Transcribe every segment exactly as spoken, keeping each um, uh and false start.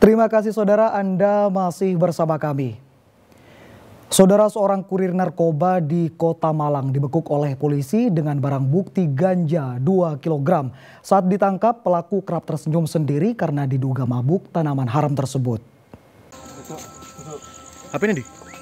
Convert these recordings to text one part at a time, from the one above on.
Terima kasih saudara, Anda masih bersama kami. Saudara, seorang kurir narkoba di Kota Malang dibekuk oleh polisi dengan barang bukti ganja dua kilogram. Saat ditangkap, pelaku kerap tersenyum sendiri karena diduga mabuk tanaman haram tersebut. Apa ini, Di?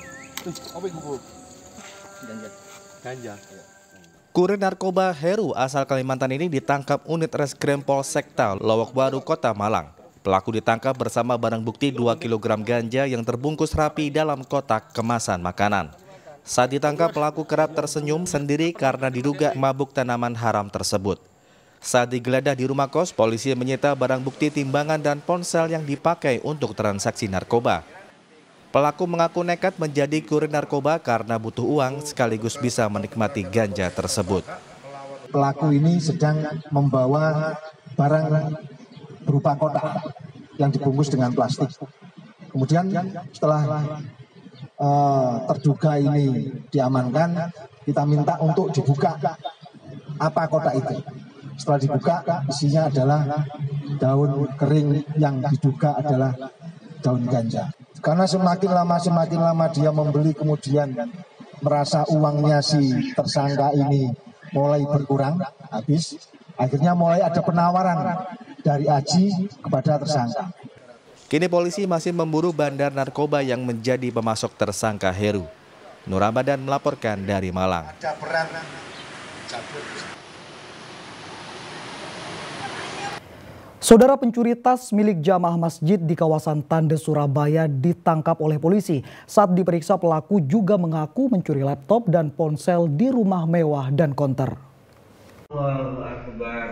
Ganja. Ganja. Kurir narkoba Heru asal Kalimantan ini ditangkap unit Reskrim Polsekta Lowok Baru, Kota Malang. Pelaku ditangkap bersama barang bukti dua kilogram ganja yang terbungkus rapi dalam kotak kemasan makanan. Saat ditangkap, pelaku kerap tersenyum sendiri karena diduga mabuk tanaman haram tersebut. Saat digeledah di rumah kos, polisi menyita barang bukti timbangan dan ponsel yang dipakai untuk transaksi narkoba. Pelaku mengaku nekat menjadi kurir narkoba karena butuh uang sekaligus bisa menikmati ganja tersebut. Pelaku ini sedang membawa barang berupa kotak yang dibungkus dengan plastik. Kemudian setelah uh, terduga ini diamankan, kita minta untuk dibuka apa kotak itu. Setelah dibuka, isinya adalah daun kering yang diduga adalah daun ganja. Karena semakin lama semakin lama dia membeli, kemudian merasa uangnya si tersangka ini mulai berkurang, habis. Akhirnya mulai ada penawaran dari Aji kepada tersangka. Kini polisi masih memburu bandar narkoba yang menjadi pemasok tersangka Heru. Nur Ramadan melaporkan dari Malang. Saudara, pencuri tas milik jamaah masjid di kawasan Tandes, Surabaya ditangkap oleh polisi. Saat diperiksa, pelaku juga mengaku mencuri laptop dan ponsel di rumah mewah dan konter. Allahu Akbar.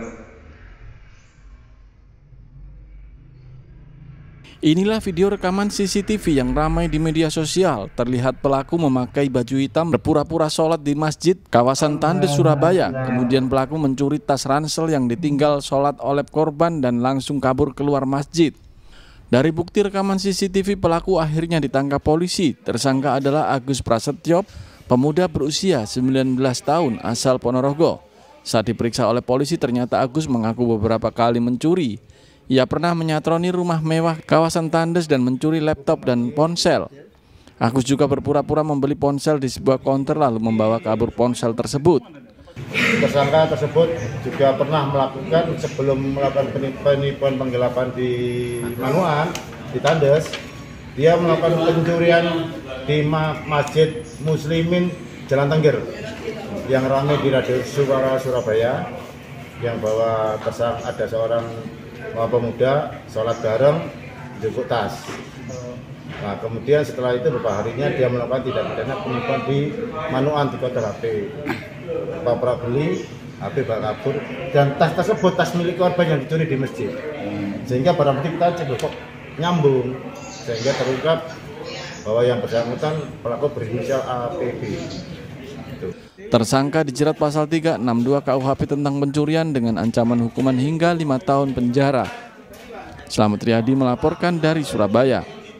Inilah video rekaman C C T V yang ramai di media sosial. Terlihat pelaku memakai baju hitam berpura-pura sholat di masjid kawasan Tandes, Surabaya. Kemudian pelaku mencuri tas ransel yang ditinggal sholat oleh korban dan langsung kabur keluar masjid. Dari bukti rekaman C C T V, pelaku akhirnya ditangkap polisi. Tersangka adalah Agus Prasetyo, pemuda berusia sembilan belas tahun asal Ponorogo. Saat diperiksa oleh polisi, ternyata Agus mengaku beberapa kali mencuri. Ia pernah menyatroni rumah mewah kawasan Tandes dan mencuri laptop dan ponsel. Agus juga berpura-pura membeli ponsel di sebuah konter lalu membawa kabur ponsel tersebut. Tersangka tersebut juga pernah melakukan, sebelum melakukan penipuan penggelapan di Manuan, di Tandes, dia melakukan pencurian di Masjid Muslimin Jalan Tengger yang ramai di Radio Suara Surabaya, yang bahwa tersang ada seorang pemuda sholat bareng jemput tas. Nah, kemudian setelah itu beberapa harinya dia melakukan tindak pidana penipuan di Manuan, di kota H P. Pura-pura beli, H P bawa kabur, dan tas tersebut tas milik korban yang dicuri di masjid. Sehingga barang bukti kita cek kok nyambung, sehingga terungkap bahwa yang bersangkutan pelaku berinisial A P B. Tersangka dijerat pasal tiga enam dua K U H P tentang pencurian dengan ancaman hukuman hingga lima tahun penjara. Slamet Riyadi melaporkan dari Surabaya.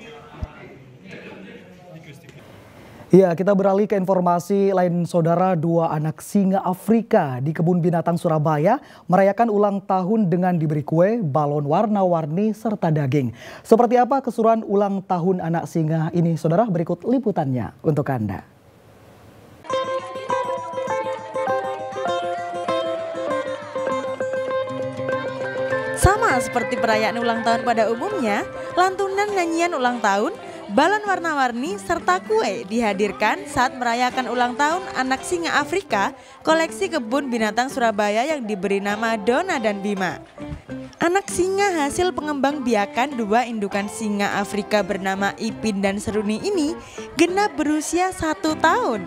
Ya, kita beralih ke informasi lain, saudara. Dua anak singa Afrika di Kebun Binatang Surabaya merayakan ulang tahun dengan diberi kue, balon warna-warni, serta daging. Seperti apa keseruan ulang tahun anak singa ini, saudara? Berikut liputannya untuk Anda. Sama seperti perayaan ulang tahun pada umumnya, lantunan nyanyian ulang tahun, balon warna-warni, serta kue dihadirkan saat merayakan ulang tahun anak singa Afrika koleksi Kebun Binatang Surabaya yang diberi nama Dona dan Bima. Anak singa hasil pengembang biakan dua indukan singa Afrika bernama Ipin dan Seruni ini genap berusia satu tahun.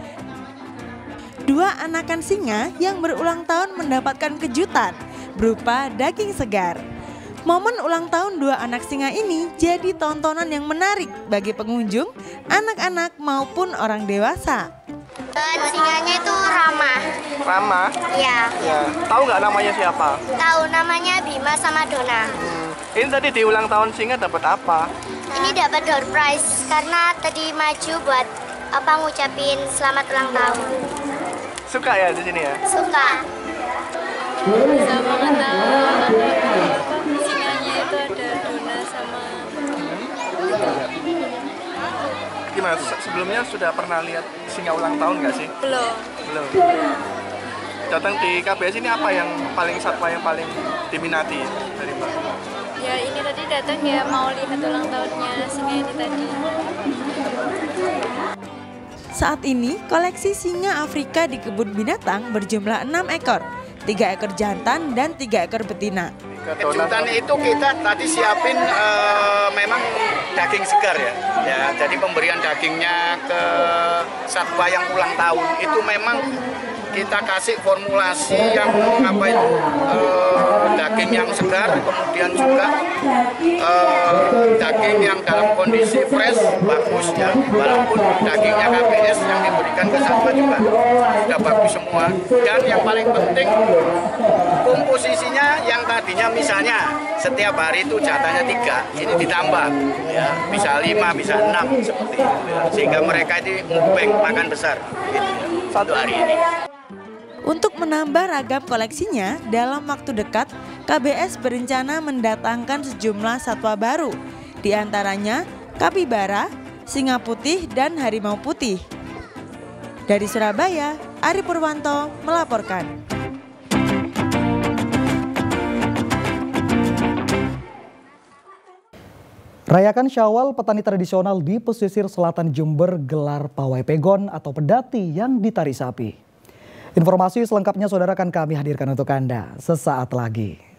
Dua anakan singa yang berulang tahun mendapatkan kejutan berupa daging segar. Momen ulang tahun dua anak singa ini jadi tontonan yang menarik bagi pengunjung, anak-anak maupun orang dewasa. Singanya itu Rama. Rama? Ya. Ya. Tahu nggak namanya siapa? Tahu, namanya Bima sama Dona. Hmm. Ini tadi di ulang tahun singa dapat apa? Ini dapat door prize karena tadi maju buat apa ngucapin selamat ulang tahun. Suka ya di sini ya? Suka. Bisa mengenal singanya itu ada Dona sama Nah, se- sebelumnya sudah pernah lihat singa ulang tahun nggak sih? Belum. Belum. Datang di K B S ini apa yang paling satwa yang paling diminati dari Mbak? Ya ini tadi datang ya mau lihat ulang tahunnya singa ini tadi. Saat ini, koleksi singa Afrika di kebun binatang berjumlah enam ekor, tiga ekor jantan dan tiga ekor betina. Kejutan itu kita tadi siapin uh, memang daging segar ya. Ya, jadi pemberian dagingnya ke satwa yang ulang tahun itu memang kita kasih formulasi yang apa itu uh, daging yang segar, kemudian juga uh, daging yang dalam kondisi fresh bagus ya, walaupun dagingnya K B S yang diberikan ke satwa juga sudah bagus semua. Dan yang paling penting komposisinya yang tadinya misalnya setiap hari itu jatahnya tiga, ini ditambah ya, bisa lima, bisa enam seperti itu ya. Sehingga mereka ini mukbang makan besar gitu ya, satu hari ini. Untuk menambah ragam koleksinya, dalam waktu dekat, K B S berencana mendatangkan sejumlah satwa baru, di antaranya kapibara, singa putih, dan harimau putih. Dari Surabaya, Ari Purwanto melaporkan. Rayakan Syawal petani tradisional di pesisir selatan Jember gelar pawai pegon atau pedati yang ditari sapi. Informasi selengkapnya saudara akan kami hadirkan untuk Anda sesaat lagi.